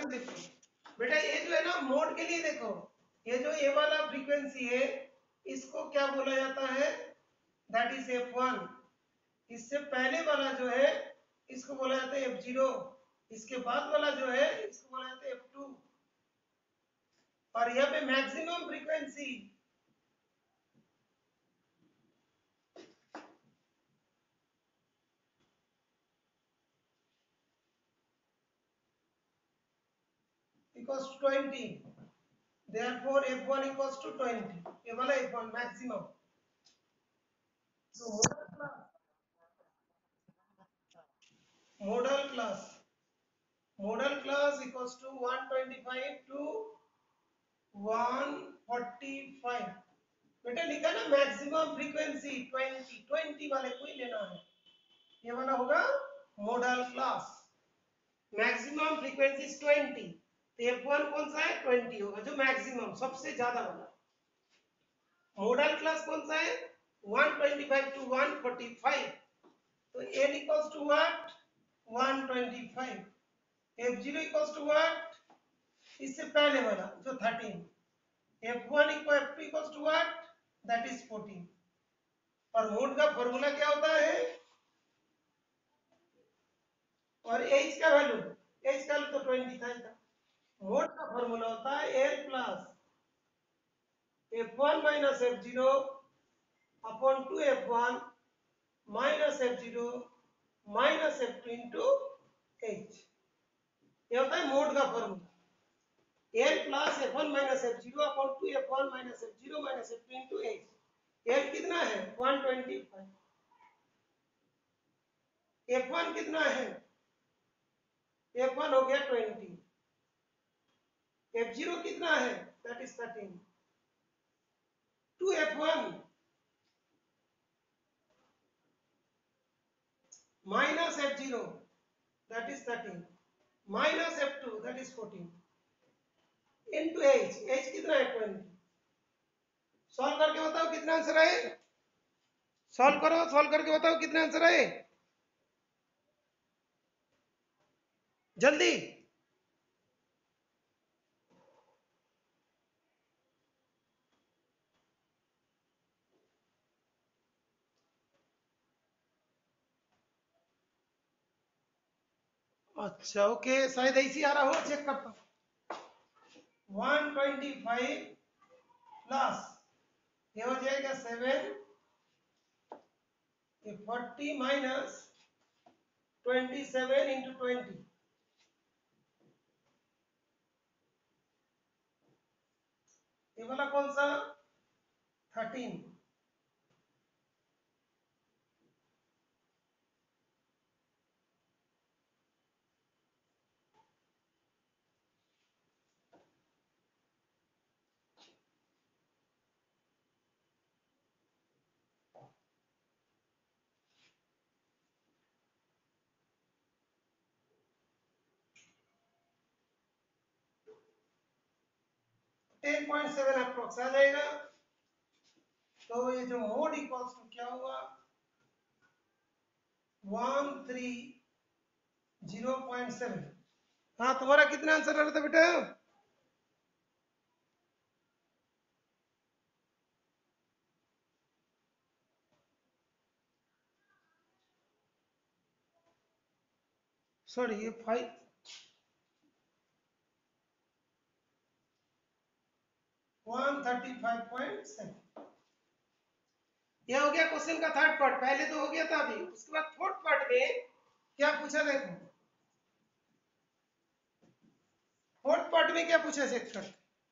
से देखो बेटा, ये जो है ना मोड के लिए देखो, ये जो ये वाला फ्रीक्वेंसी है इसको क्या बोला जाता है, दैट इज F1। इससे पहले वाला जो है इसको बोला जाता है F0, इसके बाद वाला जो है इसको बोला जाता है F2। और यहाँ पे maximum frequency equals to 20, therefore F1 equals to 20, ये वाला F1 मैक्सिमम। तो modal class equals to 125 to 145। बेटा लिखा ना मैक्सिमम फ्रीक्वेंसी 20 वाले को ही लेना है, ये वाला होगा मॉडल क्लास। मैक्सिमम फ्रीक्वेंसी 20, तो F1 कौन सा है 20 होगा, जो मैक्सिमम सबसे ज्यादा वाला। मॉडल क्लास कौन सा है 125 टू 145, तो N equals to what 125, F0 equals to what इससे पहले वाला जो 13, F1 F2 equals to what that is 14। और मोड का फॉर्मूला क्या होता है, और H का वैल्यू तो 20 था। मोड का फॉर्मूला होता है L plus F1 minus F0 upon 2F1 minus F0 minus F2 into H। ये होता है मोड का formula L plus F1 minus F0 upon 2F1 minus F0 minus F2 into H। L कितना है 125, F1 कितना है, F1 हो गया 20, F0 कितना है that is 13, 2F1 minus F0 that is 13 minus F2 that is 14 into H कितना है 20। सॉल्व करके बताओ कितना आंसर आए, सॉल्व करो, सॉल्व करके बताओ कितने आंसर आए जल्दी। अच्छा ओके, शायद ऐसी आ रहा हो, चेक करता हूँ। 125 प्लस ये हो जाएगा 7, 40 माइनस 27 इंटू 20, ये वाला कौन सा 13, टेन पॉइंट सेवन अप्रोक्स आ जाएगा। तो ये जो मोड इक्वल्स टू क्या हुआ 130.7। हाँ तुम्हारा कितना आंसर आ रहा था बेटा, सॉरी ये 135.7। यह हो गया क्वेश्चन का थर्ड पार्ट, पहले तो हो गया था अभी, उसके बाद फोर्थ पार्ट में क्या पूछा देखो, फोर्थ पार्ट में क्या पूछा चेक कर।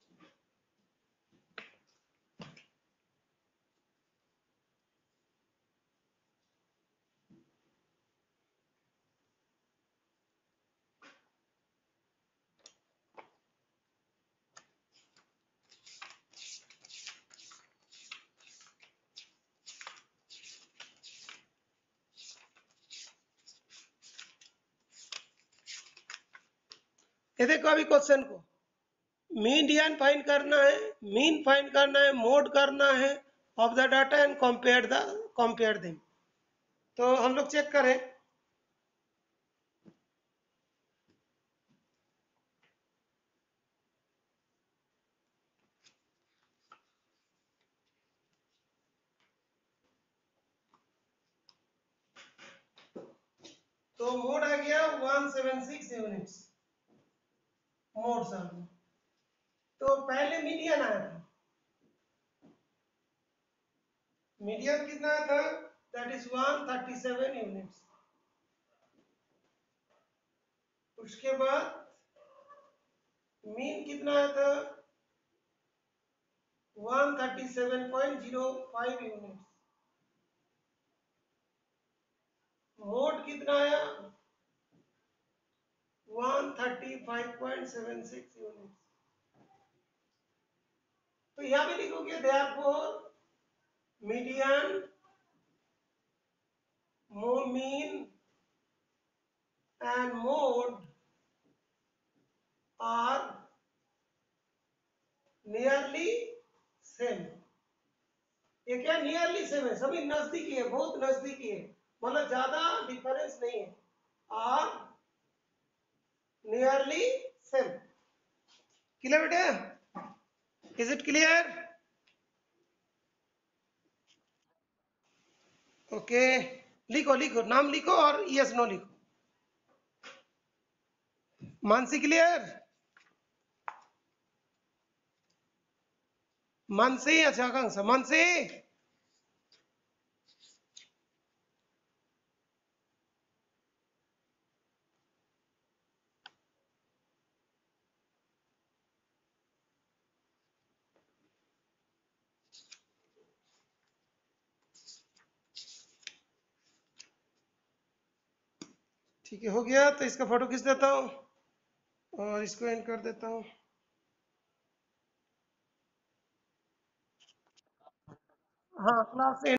ये देखो अभी क्वेश्चन को, मीडियन फाइंड करना है, मीन फाइंड करना है, मोड करना है of the data and compare them. तो हम लोग चेक करें, तो मोड आ गया 176 यूनिट्स मोड सर। तो पहले मीडियन आया था, मीडियन कितना आया था, दैट इज 137 यूनिट्स। उसके बाद मीन कितना आया था, 137.05 यूनिट्स। मोड कितना आया, 135.76 यूनिट्स। तो यहां पे लिखोगे therefore median mean and mode are nearly same. ये क्या नियरली सेम है, सभी नजदीकी है, बहुत नजदीकी है, मतलब ज्यादा डिफरेंस नहीं है, आर नियरली सेम। क्लियर बेटा, इज इट क्लियर? ओके, लिखो लिखो, नाम लिखो और यस नो लिखो। मानसी क्लियर? मानसी, अच्छा आकांक्षा, मानसी ठीक है, हो गया। तो इसका फोटो खींच देता हूँ और इसको एंड कर देता हूँ। हाँ, क्लास